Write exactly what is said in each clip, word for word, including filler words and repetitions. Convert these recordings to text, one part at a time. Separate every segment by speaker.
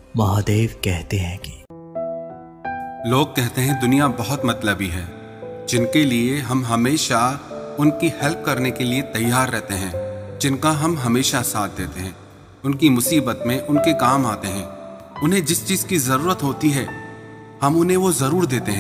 Speaker 1: महादेव कहते हैं कि
Speaker 2: लोग कहते हैं दुनिया बहुत मतलबी है, जिनके लिए हम हमेशा उनकी हेल्प करने के लिए तैयार रहते हैं, जिनका हम हमेशा साथ देते हैं, उनकी मुसीबत में उनके काम आते हैं, उन्हें जिस चीज़ की ज़रूरत होती है हम उन्हें वो ज़रूर देते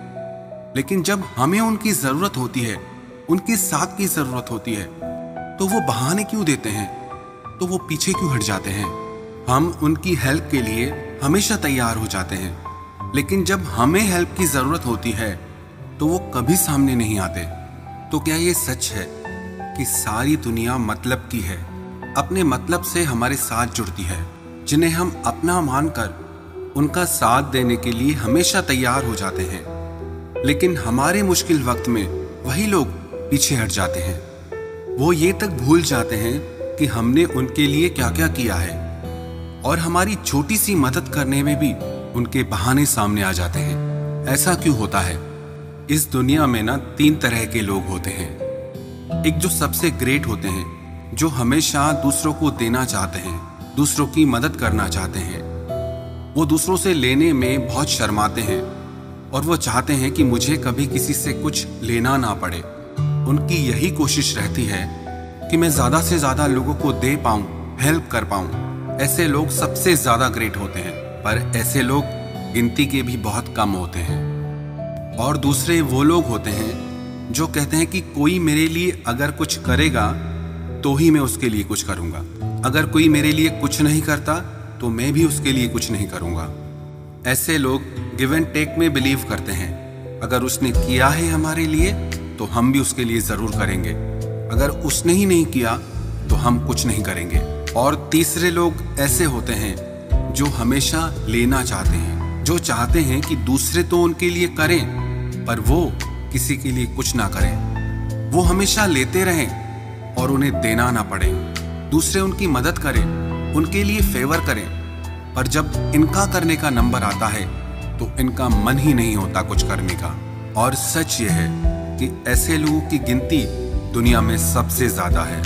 Speaker 2: हैं। लेकिन जब हमें उनकी ज़रूरत होती है, उनके साथ की ज़रूरत होती है, तो वो बहाने क्यों देते हैं, तो वो पीछे क्यों हट जाते हैं। हम उनकी हेल्प के लिए हमेशा तैयार हो जाते हैं, लेकिन जब हमें हेल्प की ज़रूरत होती है तो वो कभी सामने नहीं आते। तो क्या ये सच है कि सारी दुनिया मतलब की है, अपने मतलब से हमारे साथ जुड़ती है, जिन्हें हम अपना मानकर उनका साथ देने के लिए हमेशा तैयार हो जाते हैं, लेकिन हमारे मुश्किल वक्त में वही लोग पीछे हट जाते हैं। वो ये तक भूल जाते हैं कि हमने उनके लिए क्या क्या किया है, और हमारी छोटी सी मदद करने में भी उनके बहाने सामने आ जाते हैं। ऐसा क्यों होता है? इस दुनिया में ना तीन तरह के लोग होते हैं। एक जो सबसे ग्रेट होते हैं, जो हमेशा दूसरों को देना चाहते हैं, दूसरों की मदद करना चाहते हैं। वो दूसरों से लेने में बहुत शर्माते हैं और वो चाहते हैं कि मुझे कभी किसी से कुछ लेना ना पड़े। उनकी यही कोशिश रहती है कि मैं ज़्यादा से ज़्यादा लोगों को दे पाऊँ, हेल्प कर पाऊँ। ऐसे लोग सबसे ज़्यादा ग्रेट होते हैं, पर ऐसे लोग गिनती के भी बहुत कम होते हैं। और दूसरे वो लोग होते हैं जो कहते हैं कि कोई मेरे लिए अगर कुछ करेगा तो ही मैं उसके लिए कुछ करूँगा, अगर कोई मेरे लिए कुछ नहीं करता तो मैं भी उसके लिए कुछ नहीं करूँगा। ऐसे लोग गिव एंड टेक में बिलीव करते हैं। अगर उसने किया है हमारे लिए तो हम भी उसके लिए ज़रूर करेंगे, अगर उसने ही नहीं किया तो हम कुछ नहीं करेंगे। और तीसरे लोग ऐसे होते हैं जो हमेशा लेना चाहते हैं, जो चाहते हैं कि दूसरे तो उनके लिए करें पर वो किसी के लिए कुछ ना करें। वो हमेशा लेते रहें और उन्हें देना ना पड़े। दूसरे उनकी मदद करें, उनके लिए फेवर करें, पर जब इनका करने का नंबर आता है तो इनका मन ही नहीं होता कुछ करने का। और सच ये है कि ऐसे लोगों की गिनती दुनिया में सबसे ज़्यादा है।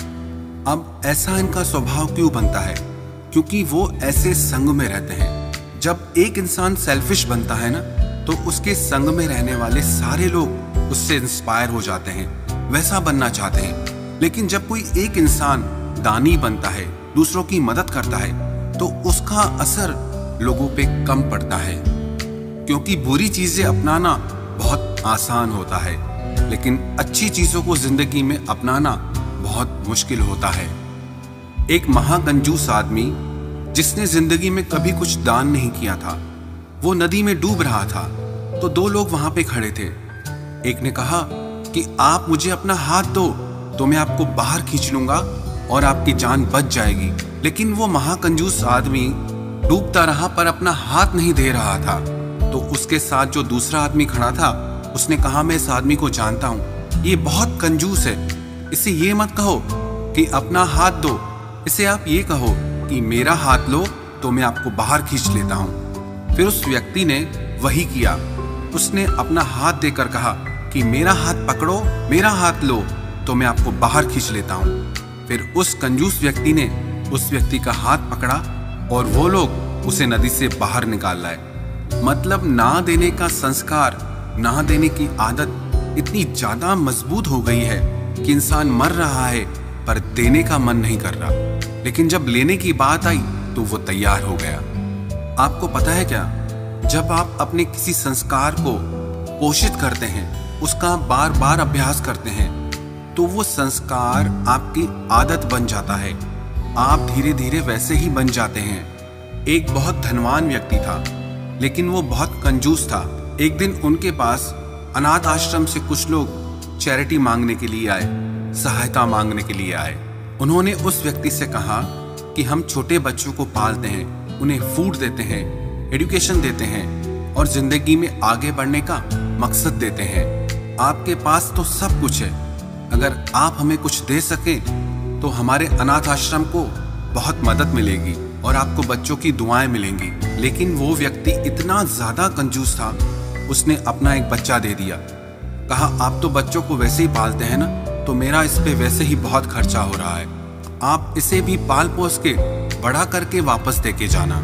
Speaker 2: अब ऐसा इनका स्वभाव क्यों बनता है? क्योंकि वो ऐसे संग में रहते हैं। जब एक इंसान सेल्फिश बनता है ना, तो उसके संग में रहने वाले सारे लोग उससे इंस्पायर हो जाते हैं, वैसा बनना चाहते हैं। लेकिन जब कोई एक इंसान दानी बनता है, दूसरों की मदद करता है, तो उसका असर लोगों पे कम पड़ता है। क्योंकि बुरी चीजें अपनाना बहुत आसान होता है, लेकिन अच्छी चीजों को जिंदगी में अपनाना बहुत मुश्किल होता है। एक महाकंजूस आदमी जिसने जिंदगी में कभी कुछ दान नहीं किया था, वो नदी में डूब रहा था, तो दो लोग वहां पे खड़े थे। एक ने कहा कि आप मुझे अपना हाथ दो तो मैं आपको बाहर खींच लूंगा और आपकी जान बच जाएगी। लेकिन वो महाकंजूस आदमी डूबता रहा पर अपना हाथ नहीं दे रहा था। तो उसके साथ जो दूसरा आदमी खड़ा था, उसने कहा मैं इस आदमी को जानता हूं, ये बहुत कंजूस है, इसे ये मत कहो कि अपना हाथ दो, इसे आप ये कहो कि मेरा हाथ लो तो मैं आपको बाहर खींच लेता हूँ। फिर उस व्यक्ति ने वही किया। उसने अपना हाथ देकर कहा कि मेरा हाथ पकड़ो, मेरा हाथ लो तो मैं आपको बाहर खींच लेता हूँ। फिर उस कंजूस व्यक्ति ने उस व्यक्ति का हाथ पकड़ा और वो लोग उसे नदी से बाहर निकाल लाए। मतलब ना देने का संस्कार, ना देने की आदत इतनी ज्यादा मजबूत हो गई है कि इंसान मर रहा है पर देने का मन नहीं कर रहा। लेकिन जब लेने की बात आई तो वो तैयार हो गया। आपको पता है क्या, जब आप अपने किसी संस्कार को पोषित करते हैं, उसका बार बार अभ्यास करते हैं, तो वो संस्कार आपकी आदत बन जाता है। आप धीरे धीरे वैसे ही बन जाते हैं। एक बहुत धनवान व्यक्ति था, लेकिन वो बहुत कंजूस था। एक दिन उनके पास अनाथ आश्रम से कुछ लोग चैरिटी मांगने के लिए आए, सहायता मांगने के लिए आए। उन्होंने उस व्यक्ति से कहा कि हम छोटे बच्चों को पालते हैं, उन्हें फूड देते हैं, एजुकेशन देते हैं और जिंदगी में आगे बढ़ने का मकसद देते हैं। आपके पास तो सब कुछ है, अगर आप हमें कुछ दे सकें तो हमारे अनाथ आश्रम को बहुत मदद मिलेगी और आपको बच्चों की दुआएं मिलेंगी। लेकिन वो व्यक्ति इतना ज्यादा कंजूस था, उसने अपना एक बच्चा दे दिया। कहा आप तो बच्चों को वैसे ही पालते हैं ना, तो मेरा इस पे वैसे ही बहुत खर्चा हो रहा है, आप इसे भी पाल पोस के बड़ा करके वापस दे के जाना।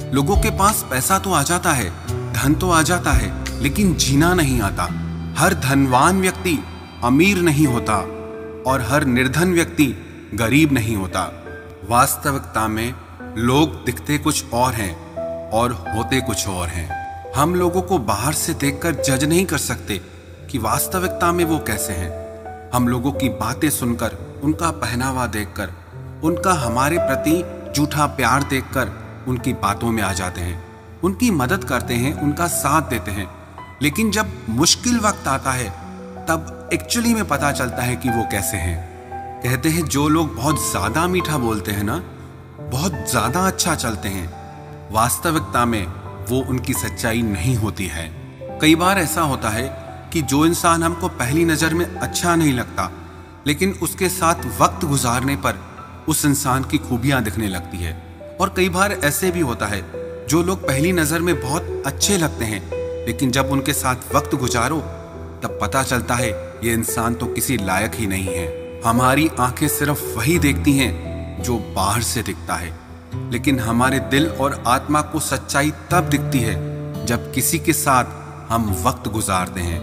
Speaker 2: लोगों के पास पैसा तो आ जाता है, धन तो आ जाता है, लेकिन जीना नहीं आता। हर धनवान व्यक्ति अमीर नहीं होता और हर निर्धन व्यक्ति गरीब नहीं होता। वास्तविकता में लोग दिखते कुछ और हैं और होते कुछ और हैं। हम लोगों को बाहर से देखकर जज नहीं कर सकते कि वास्तविकता में वो कैसे हैं। हम लोगों की बातें सुनकर, उनका पहनावा देखकर, उनका हमारे प्रति झूठा प्यार देखकर उनकी बातों में आ जाते हैं, उनकी मदद करते हैं, उनका साथ देते हैं। लेकिन जब मुश्किल वक्त आता है तब एक्चुअली में पता चलता है कि वो कैसे हैं। कहते हैं जो लोग बहुत ज़्यादा मीठा बोलते हैं ना, बहुत ज़्यादा अच्छा चलते हैं, वास्तविकता में वो उनकी सच्चाई नहीं होती है। कई बार ऐसा होता है कि जो इंसान हमको पहली नज़र में अच्छा नहीं लगता, लेकिन उसके साथ वक्त गुजारने पर उस इंसान की खूबियाँ दिखने लगती है। और कई बार ऐसे भी होता है जो लोग पहली नज़र में बहुत अच्छे लगते हैं, लेकिन जब उनके साथ वक्त गुजारो तब पता चलता है ये इंसान तो किसी लायक ही नहीं है। हमारी आंखें सिर्फ वही देखती हैं जो बाहर से दिखता है, लेकिन हमारे दिल और आत्मा को सच्चाई तब दिखती है जब किसी के साथ हम वक्त गुजारते हैं,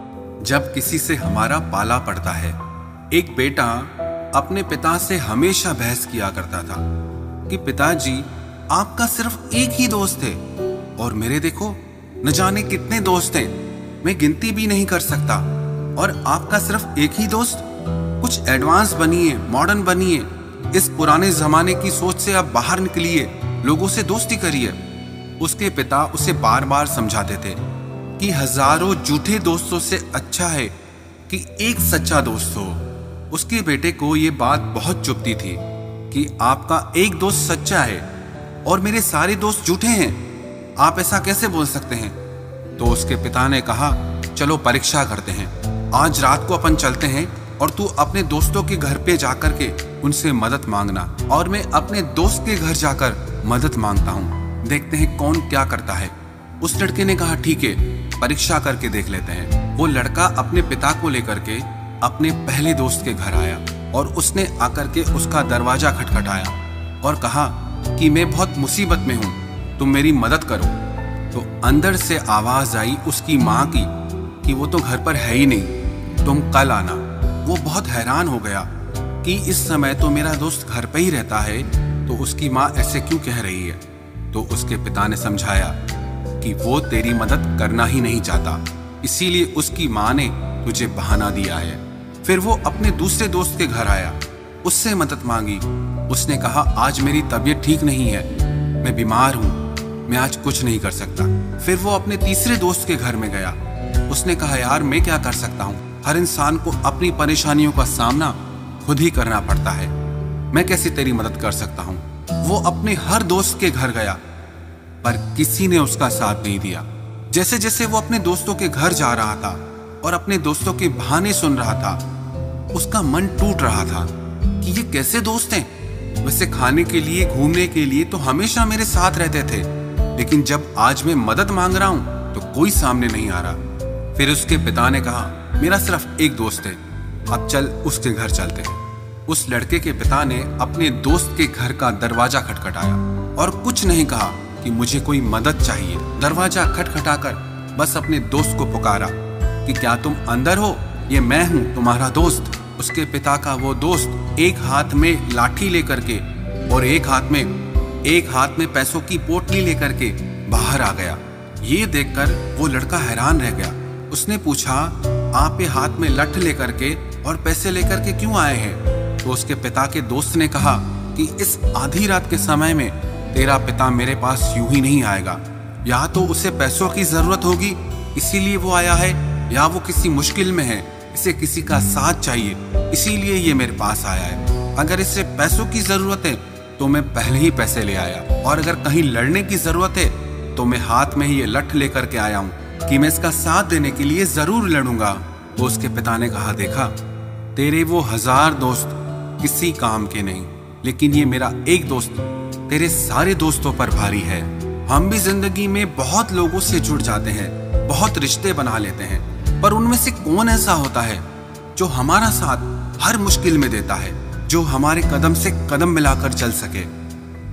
Speaker 2: जब किसी से हमारा पाला पड़ता है। एक बेटा अपने पिता से हमेशा बहस किया करता था कि पिताजी आपका सिर्फ एक ही दोस्त है और मेरे देखो न जाने कितने दोस्त हैं, मैं गिनती भी नहीं कर सकता, और आपका सिर्फ एक ही दोस्त। कुछ एडवांस बनिए, मॉडर्न बनिए, इस पुराने जमाने की सोच से आप बाहर निकलिए, लोगों से दोस्ती करिए। उसके पिता उसे बार बार समझाते थे कि हजारों झूठे दोस्तों से अच्छा है कि एक सच्चा दोस्त हो। उसके बेटे को ये बात बहुत चुभती थी कि आपका एक दोस्त सच्चा है और मेरे सारे दोस्त झूठे हैं, आप ऐसा कैसे बोल सकते हैं। तो उसके पिता ने कहा चलो परीक्षा करते हैं, आज रात को अपन चलते हैं और तू अपने दोस्तों के घर पे जाकर के उनसे मदद मांगना और मैं अपने दोस्त के घर जाकर मदद मांगता हूँ, देखते हैं कौन क्या करता है। उस लड़के ने कहा ठीक है, परीक्षा करके देख लेते हैं। वो लड़का अपने पिता को लेकर के अपने पहले दोस्त के घर आया और उसने आकर के उसका दरवाजा खटखटाया और कहा कि मैं बहुत मुसीबत में हूँ, तुम मेरी मदद करो। तो अंदर से आवाज आई उसकी माँ की कि वो तो घर पर है ही नहीं, तुम कल आना। वो बहुत हैरान हो गया कि इस समय तो मेरा दोस्त घर पे ही रहता है, तो उसकी माँ ऐसे क्यों कह रही है। तो उसके पिता ने समझाया कि वो तेरी मदद करना ही नहीं चाहता, इसीलिए उसकी माँ ने तुझे बहाना दिया है। फिर वो अपने दूसरे दोस्त के घर आया, उससे मदद मांगी। उसने कहा आज मेरी तबीयत ठीक नहीं है, मैं बीमार हूँ, मैं आज कुछ नहीं कर सकता। फिर वो अपने तीसरे दोस्त के घर में गया, उसने कहा यार मैं क्या कर सकता हूँ, हर इंसान को अपनी परेशानियों का सामना खुद ही करना पड़ता है, मैं कैसे तेरी मदद कर सकता हूँ। वो अपने हर दोस्त के घर गया पर किसी ने उसका साथ नहीं दिया। जैसे जैसे वो अपने दोस्तों के घर जा रहा था और अपने दोस्तों के बहाने सुन रहा था, उसका मन टूट रहा था कि ये कैसे दोस्त हैं। वैसे खाने के लिए, घूमने के लिए तो हमेशा मेरे साथ रहते थे, लेकिन जब आज मैं मदद मांग रहा हूं तो कोई सामने नहीं आ रहा। फिर उसके पिता ने कहा मेरा सिर्फ एक दोस्त है, अब चल उसके घर चलते हैं। उस लड़के के पिता ने अपने दोस्त के घर का दरवाजा खटखटाया और कुछ नहीं कहा कि मुझे कोई मदद चाहिए। दरवाजा खटखटाकर बस अपने दोस्त को पुकारा कि क्या तुम अंदर हो, ये मैं हूँ तुम्हारा दोस्त। उसके पिता का वो दोस्त एक हाथ में लाठी लेकर के और एक हाथ में एक हाथ में पैसों की पोटली लेकर के बाहर आ गया। ये देखकर वो लड़का हैरान रह गया। उसने पूछा आप ये हाथ में लठ लेकर के और पैसे लेकर के क्यों आए हैं। तो उसके पिता के दोस्त ने कहा कि इस आधी रात के समय में तेरा पिता मेरे पास यूं ही नहीं आएगा, या तो उसे पैसों की जरूरत होगी इसीलिए वो आया है, या वो किसी मुश्किल में है, इसे किसी का साथ चाहिए इसीलिए ये मेरे पास आया है। अगर इसे पैसों की जरूरत है तो मैं पहले ही पैसे ले आया, और अगर कहीं लड़ने की जरूरत है तो मैं हाथ में ही ये लठ लेकर के आया हूँ कि मैं इसका साथ देने के लिए जरूर लड़ूंगा। तो उसके पिता ने कहा देखा, तेरे वो हजार दोस्त किसी काम के नहीं, लेकिन ये मेरा एक दोस्त तेरे सारे दोस्तों पर भारी है। हम भी जिंदगी में बहुत लोगों से जुड़ जाते हैं, बहुत रिश्ते बना लेते हैं, पर उनमें से कौन ऐसा होता है जो हमारा साथ हर मुश्किल में देता है, जो हमारे कदम से कदम मिलाकर चल सके।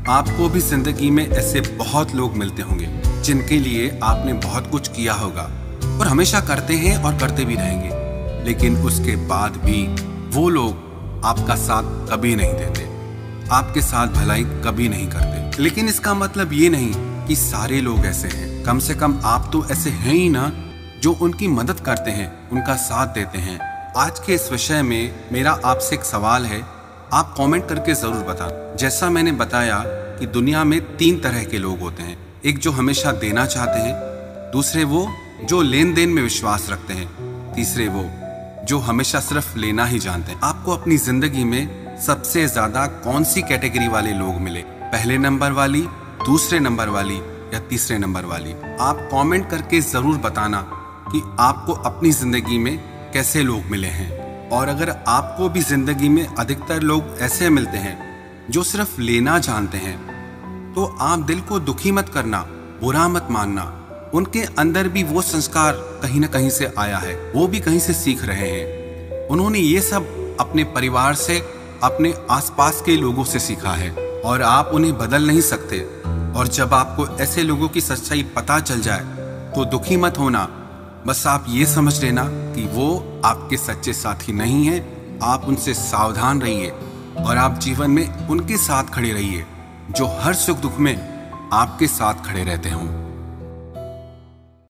Speaker 2: आपको भी जिंदगी में ऐसे बहुत लोग मिलते होंगे जिनके लिए आपने बहुत कुछ किया होगा और हमेशा करते हैं और करते भी रहेंगे, लेकिन उसके बाद भी वो लोग आपका साथ कभी नहीं देते, आपके साथ भलाई कभी नहीं करते। लेकिन इसका मतलब ये नहीं कि सारे लोग ऐसे हैं। कम से कम आप तो ऐसे हैं ही ना, जो उनकी मदद करते हैं, उनका साथ देते हैं। आज के इस विषय में मेरा आपसे एक सवाल है, आप कमेंट करके जरूर बताएं। जैसा मैंने बताया कि दुनिया में तीन तरह के लोग होते हैं, एक जो हमेशा देना चाहते हैं, दूसरे वो जो लेन देन में विश्वास रखते हैं, तीसरे वो जो हमेशा सिर्फ लेना ही जानते हैं। आपको अपनी जिंदगी में सबसे ज्यादा कौन सी कैटेगरी वाले लोग मिले, पहले नंबर वाली, दूसरे नंबर वाली या तीसरे नंबर वाली? आप कमेंट करके जरूर बताना कि आपको अपनी जिंदगी में कैसे लोग मिले हैं। और अगर आपको भी जिंदगी में अधिकतर लोग ऐसे मिलते हैं जो सिर्फ लेना जानते हैं, तो आप दिल को दुखी मत करना, बुरा मत मानना। उनके अंदर भी वो संस्कार कहीं ना कहीं से आया है, वो भी कहीं से सीख रहे हैं। उन्होंने ये सब अपने परिवार से, अपने आसपास के लोगों से सीखा है और आप उन्हें बदल नहीं सकते। और जब आपको ऐसे लोगों की सच्चाई पता चल जाए तो दुखी मत होना, बस आप ये समझ लेना कि वो आपके सच्चे साथी नहीं हैं। आप उनसे सावधान रहिए और आप जीवन में उनके साथ खड़े रहिए जो हर सुख दुख में आपके साथ खड़े रहते हों।